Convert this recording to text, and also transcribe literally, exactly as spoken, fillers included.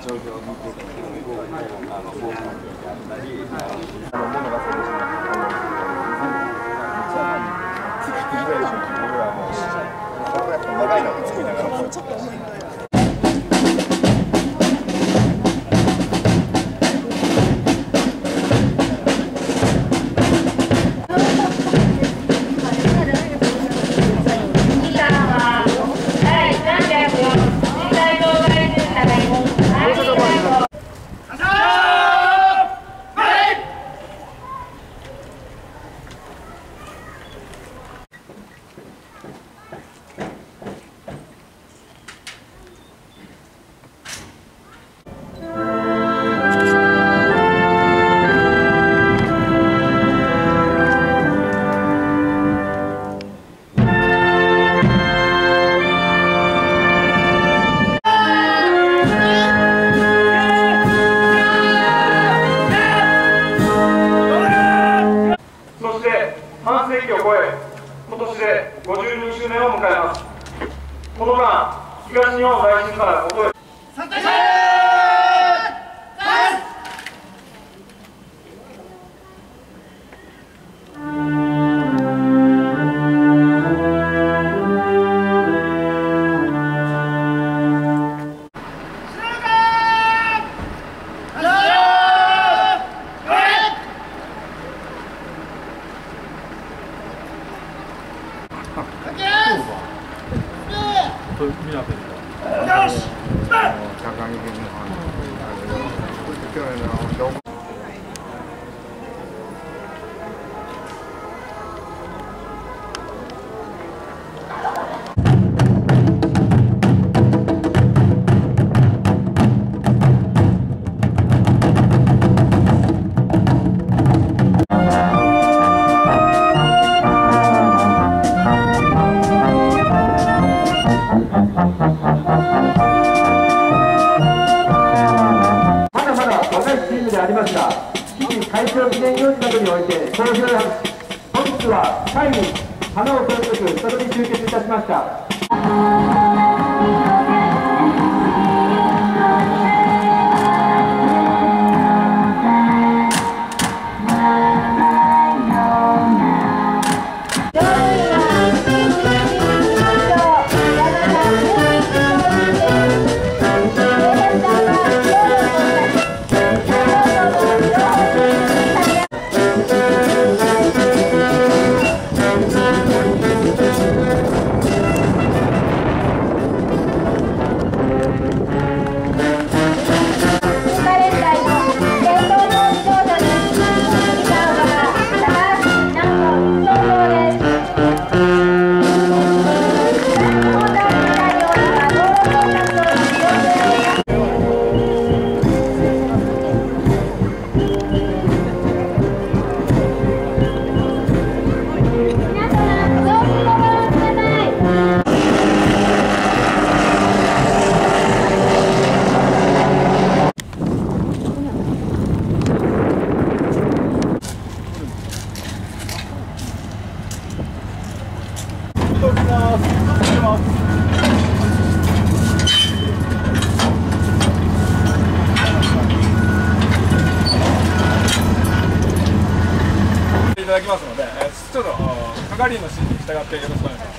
長いのを作りながらもうちょっと重いんだよ。 半世紀を超え、今年でごじゅうにしゅうねんを迎えます。この間、東日本大震災を超えありますが、基地開庁記念行事などにおいて投票や本日は会に花を添えるべく再び集結いたしました。 いただきますので、ちょっと係員の指示に従ってよろしくお願いします。